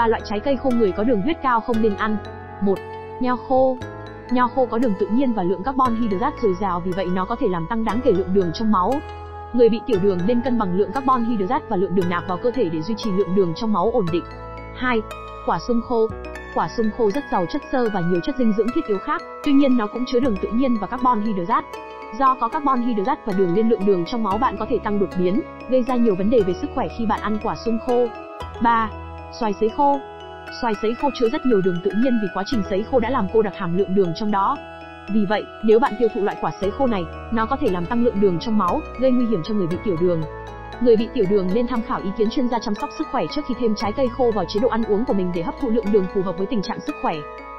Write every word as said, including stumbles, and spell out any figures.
Ba loại trái cây khô người có đường huyết cao không nên ăn. một. Nho khô. Nho khô có đường tự nhiên và lượng carbon hydrate dồi dào, vì vậy nó có thể làm tăng đáng kể lượng đường trong máu. Người bị tiểu đường nên cân bằng lượng carbon hydrate và lượng đường nạp vào cơ thể để duy trì lượng đường trong máu ổn định. hai. Quả sung khô. Quả sung khô rất giàu chất xơ và nhiều chất dinh dưỡng thiết yếu khác, tuy nhiên nó cũng chứa đường tự nhiên và carbon hydrate. Do có carbon hydrate và đường nên lượng đường trong máu bạn có thể tăng đột biến, gây ra nhiều vấn đề về sức khỏe khi bạn ăn quả sung khô. ba. Xoài sấy khô. Xoài sấy khô chứa rất nhiều đường tự nhiên vì quá trình sấy khô đã làm cô đặc hàm lượng đường trong đó. Vì vậy, nếu bạn tiêu thụ loại quả sấy khô này, nó có thể làm tăng lượng đường trong máu, gây nguy hiểm cho người bị tiểu đường. Người bị tiểu đường nên tham khảo ý kiến chuyên gia chăm sóc sức khỏe trước khi thêm trái cây khô vào chế độ ăn uống của mình để hấp thụ lượng đường phù hợp với tình trạng sức khỏe.